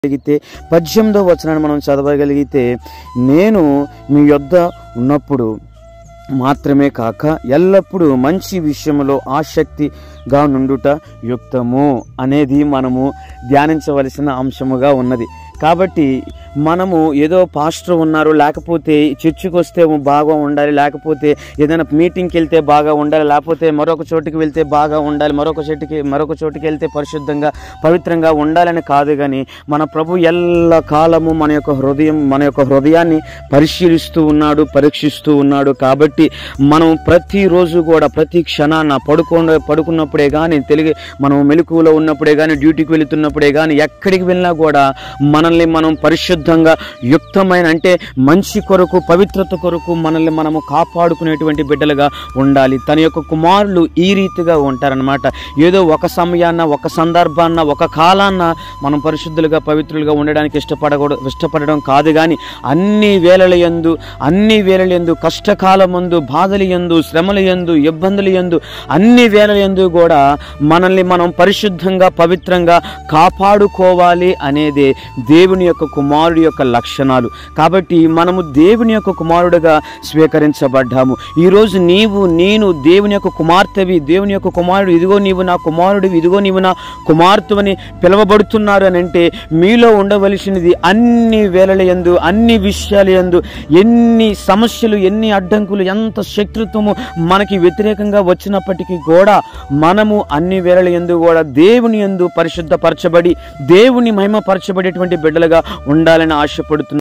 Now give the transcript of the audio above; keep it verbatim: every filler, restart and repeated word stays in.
చదవగలిగితే పద్దెనిమిదవ వచనాన్ని మనం చదవగలిగితే, నేను మీ యొద్ద ఉన్నప్పుడు మాత్రమే కాక ఎల్లప్పుడూ మంచి విషయంలో ఆసక్తిగా నుండుట యుక్తము అనేది మనము ధ్యానించవలసిన అంశముగా ఉన్నది. కాబట్టి మనము ఏదో పాస్టర్ ఉన్నారు, లేకపోతే చర్చికి వస్తే బాగా ఉండాలి, లేకపోతే ఏదైనా మీటింగ్కి వెళ్తే బాగా ఉండాలి, లేకపోతే మరొక చోటుకి వెళ్తే బాగా ఉండాలి, మరొక చోటుకి మరొక చోటుకి వెళ్తే పరిశుద్ధంగా పవిత్రంగా ఉండాలని కాదు. కానీ మన ప్రభు ఎల్ల కాలము మన యొక్క హృదయం మన యొక్క హృదయాన్ని పరిశీలిస్తూ ఉన్నాడు, పరీక్షిస్తూ ఉన్నాడు. కాబట్టి మనం ప్రతిరోజు కూడా ప్రతి క్షణాన పడుకో పడుకున్నప్పుడే కానీ, తెలుగు మనం మెలకువలో ఉన్నప్పుడే కానీ, డ్యూటీకి వెళుతున్నప్పుడే కానీ, ఎక్కడికి వెళ్ళినా కూడా మనల్ని మనం పరిశుద్ధంగా యుక్తమైన అంటే మంచి కొరకు పవిత్రత కొరకు మనల్ని మనము కాపాడుకునేటువంటి బిడ్డలుగా ఉండాలి. తన యొక్క కుమారులు ఈ రీతిగా ఉంటారనమాట. ఏదో ఒక సమయాన్న ఒక సందర్భాన్న ఒక కాలాన్న మనం పరిశుద్ధులుగా పవిత్రులుగా ఉండడానికి ఇష్టపడకూడదు ఇష్టపడడం కాదు. కానీ అన్ని వేళల యందు అన్ని వేళల యందు కష్టకాలమందు, బాధల యందు, శ్రమల యందు, ఇబ్బందుల యందు, అన్ని వేళల యందు కూడా మనల్ని మనం పరిశుద్ధంగా పవిత్రంగా కాపాడుకోవాలి అనేదే దేవుని యొక్క కుమారుడి యొక్క లక్షణాలు. కాబట్టి మనము దేవుని యొక్క కుమారుడిగా స్వీకరించబడ్డాము. ఈరోజు నీవు నేను దేవుని యొక్క కుమార్తెవి, దేవుని యొక్క కుమారుడు, ఇదిగో నీవు నా కుమారుడివి, ఇదిగో నీవు నా కుమార్తెవని పిలువబడుతున్నారు అని అంటే, మీలో ఉండవలసినది అన్ని వేళల యందు అన్ని విషయాల యందు ఎన్ని సమస్యలు, ఎన్ని అడ్డంకులు, ఎంత శత్రుత్వము మనకి వ్యతిరేకంగా వచ్చినప్పటికీ కూడా మనము అన్ని వేళల యందు కూడా దేవుని యందు పరిశుద్ధపరచబడి దేవుని మహిమపరచబడేటువంటి బిడ్డలుగా ఉండాలని ఆశపడుతున్నాను.